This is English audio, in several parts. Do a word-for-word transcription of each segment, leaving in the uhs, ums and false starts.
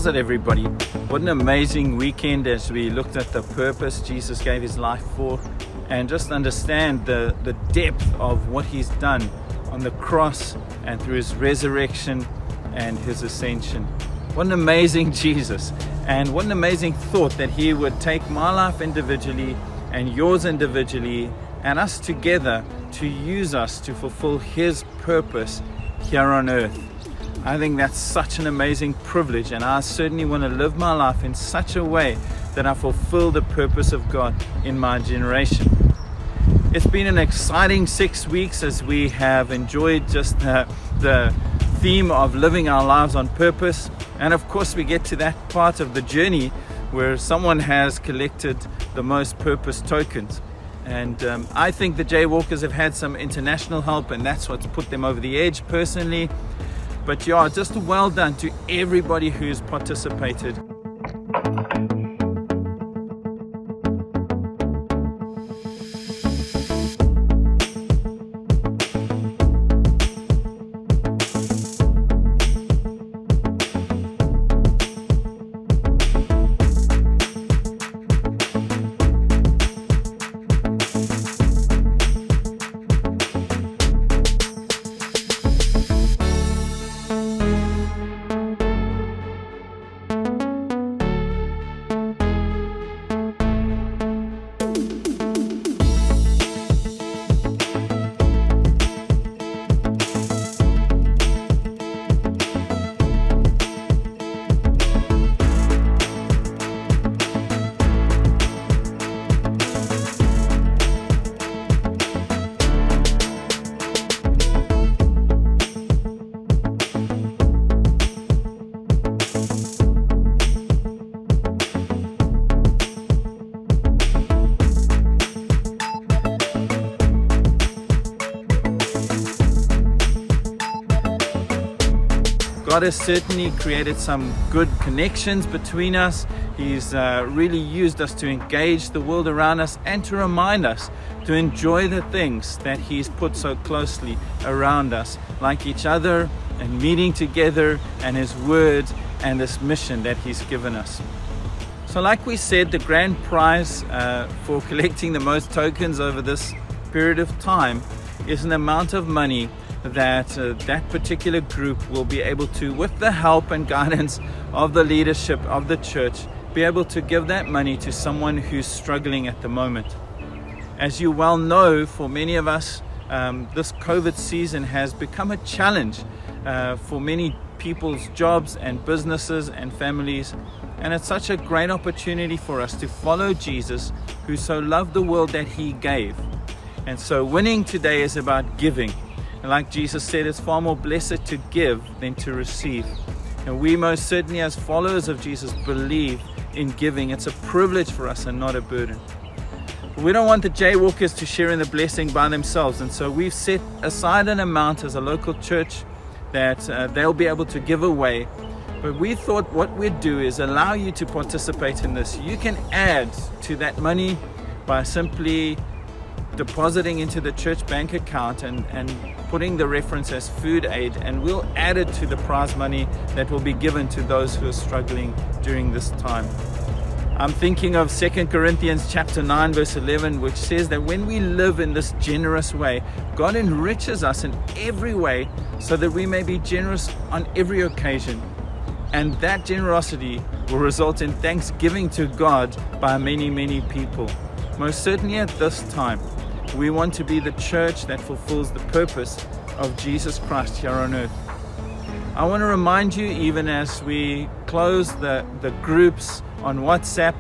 it, everybody? What an amazing weekend as we looked at the purpose Jesus gave his life for, and just understand the, the depth of what he's done on the cross and through his resurrection and his ascension. What an amazing Jesus, and what an amazing thought that he would take my life individually and yours individually and us together to use us to fulfill his purpose here on earth. I think that's such an amazing privilege, and I certainly want to live my life in such a way that I fulfill the purpose of God in my generation. It's been an exciting six weeks as we have enjoyed just the, the theme of living our lives on purpose. And of course we get to that part of the journey where someone has collected the most purpose tokens. And um, I think the Jaywalkers have had some international help, and that's what's put them over the edge personally. But yeah, just well done to everybody who's participated. God has certainly created some good connections between us. He's uh, really used us to engage the world around us and to remind us to enjoy the things that he's put so closely around us, like each other and meeting together and his word and this mission that he's given us. So like we said, the grand prize uh, for collecting the most tokens over this period of time is an amount of money that uh, that particular group will be able to, with the help and guidance of the leadership of the church, be able to give that money to someone who's struggling at the moment. As you well know, for many of us, um, this COVID season has become a challenge uh, for many people's jobs and businesses and families, and it's such a great opportunity for us to follow Jesus, who so loved the world that he gave. And so winning today is about giving. And like Jesus said, it's far more blessed to give than to receive. And we most certainly, as followers of Jesus, believe in giving. It's a privilege for us and not a burden. But we don't want the Jaywalkers to share in the blessing by themselves. And so we've set aside an amount as a local church that uh, they'll be able to give away. But we thought what we'd do is allow you to participate in this. You can add to that money by simply depositing into the church bank account and, and putting the reference as food aid, and we'll add it to the prize money that will be given to those who are struggling during this time. I'm thinking of Second Corinthians chapter nine verse eleven, which says that when we live in this generous way, God enriches us in every way so that we may be generous on every occasion. And that generosity will result in thanksgiving to God by many, many people. Most certainly at this time, we want to be the church that fulfills the purpose of Jesus Christ here on earth. I want to remind you, even as we close the, the groups on WhatsApp,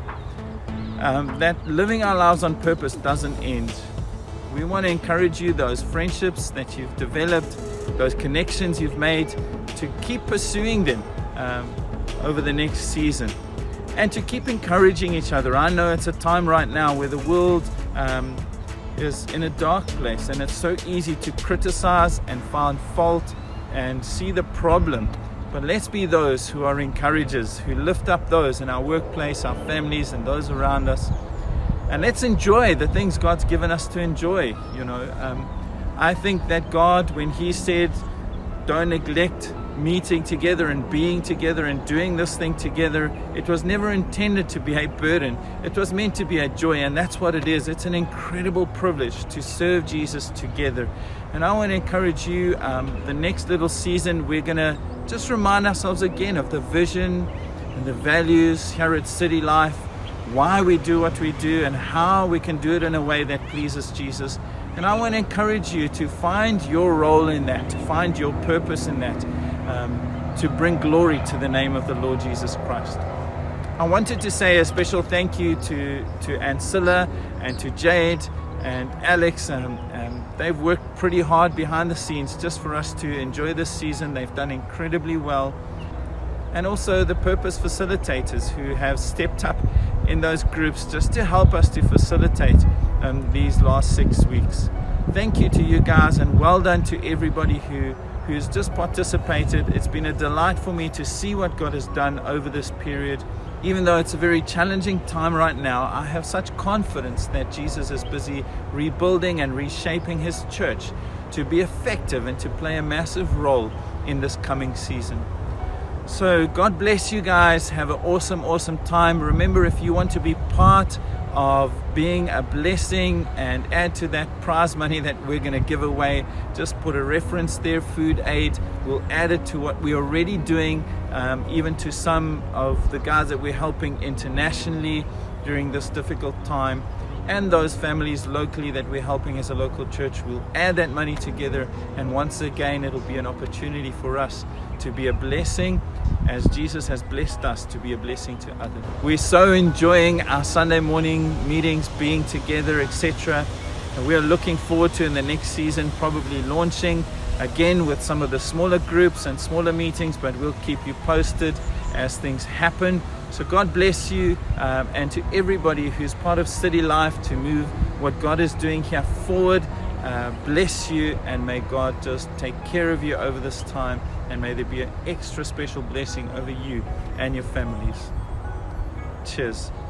um, that living our lives on purpose doesn't end. We want to encourage you, those friendships that you've developed, those connections you've made, to keep pursuing them um, over the next season, and to keep encouraging each other. I know it's a time right now where the world um, is in a dark place, and it's so easy to criticize and find fault and see the problem. But let's be those who are encouragers, who lift up those in our workplace, our families, and those around us. And let's enjoy the things God's given us to enjoy. You know, um, I think that God, when he said, don't neglect meeting together and being together and doing this thing together, it was never intended to be a burden. It was meant to be a joy, and that's what it is. It's an incredible privilege to serve Jesus together. And I want to encourage you, um, the next little season, we're going to just remind ourselves again of the vision and the values here at City Life, why we do what we do and how we can do it in a way that pleases Jesus. And I want to encourage you to find your role in that, to find your purpose in that, um, to bring glory to the name of the Lord Jesus Christ. I wanted to say a special thank you to, to Ancilla and to Jade and Alex. Um, um, they've worked pretty hard behind the scenes just for us to enjoy this season. They've done incredibly well. And also the Purpose facilitators who have stepped up in those groups just to help us to facilitate um, these last six weeks. Thank you to you guys, and well done to everybody who who's just participated. It's been a delight for me to see what God has done over this period. Even though it's a very challenging time right now, I have such confidence that Jesus is busy rebuilding and reshaping his church to be effective and to play a massive role in this coming season. So God bless you guys. Have an awesome, awesome time. Remember, if you want to be part of being a blessing and add to that prize money that we're going to give away, just put a reference there, Food Aid. We'll add it to what we're already doing, um, even to some of the guys that we're helping internationally during this difficult time, and those families locally that we're helping as a local church. We'll add that money together, and once again it'll be an opportunity for us to be a blessing as Jesus has blessed us to be a blessing to others. We're so enjoying our Sunday morning meetings, being together, et cetera. And we're looking forward to in the next season probably launching again with some of the smaller groups and smaller meetings, but we'll keep you posted as things happen. So God bless you, um, and to everybody who's part of City Life to move what God is doing here forward. Uh, bless you, and may God just take care of you over this time, and may there be an extra special blessing over you and your families. Cheers.